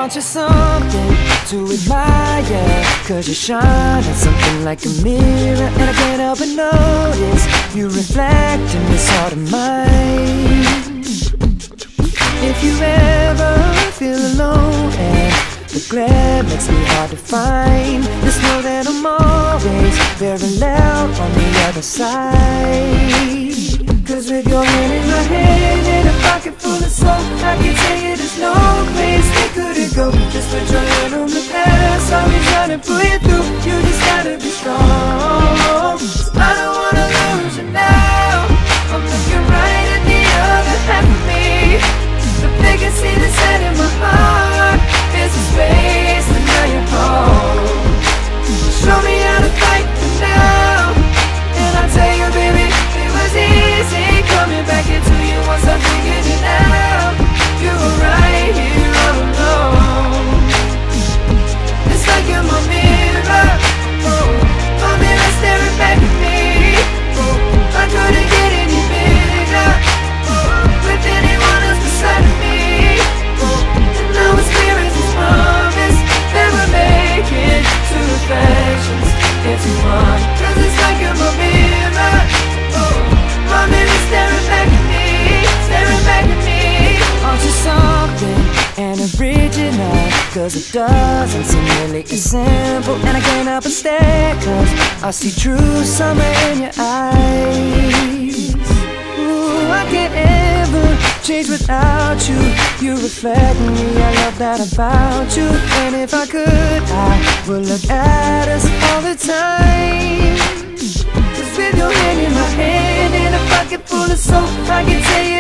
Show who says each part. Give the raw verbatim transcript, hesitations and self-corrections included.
Speaker 1: Aren't you something to admire? Cause you shine at something like a mirror, and I can't help but notice you reflect in this heart of mine. If you ever feel alone and the glare makes me hard to find, just know that I'm always very loud on the other side. Cause with your hand in my hand and a pocket full of soap, I can tell you there's no place we couldn't go. Just put your hand on the past, I'll be trying to pull you through. You just gotta be strong. I don't wanna lose you now. I'm looking right at the other half of me. The biggest see the set in my heart is a space, and now you're home. Show me how to fight for now, and I'll tell you, baby, it was easy coming back into you once I figured it out. You were right here all alone. It's like you're my mirror, oh, my mirror staring back at me. Oh, I couldn't get any bigger, oh, with anyone else beside me. Oh, and now it's clear as this promise that we're making two reflections into one. Cause it's like you're my mirror, oh, my mirror staring back at me, staring back at me. Aren't you something and original? Cause it doesn't seem really as simple, and I can't help but stare, cause I see true summer in your eyes. Ooh, I can't ever change without you. You reflect me, I love that about you. And if I could, I would look at us all the time. Cause with your hand in my hand and a pocket full of soap, I can tell you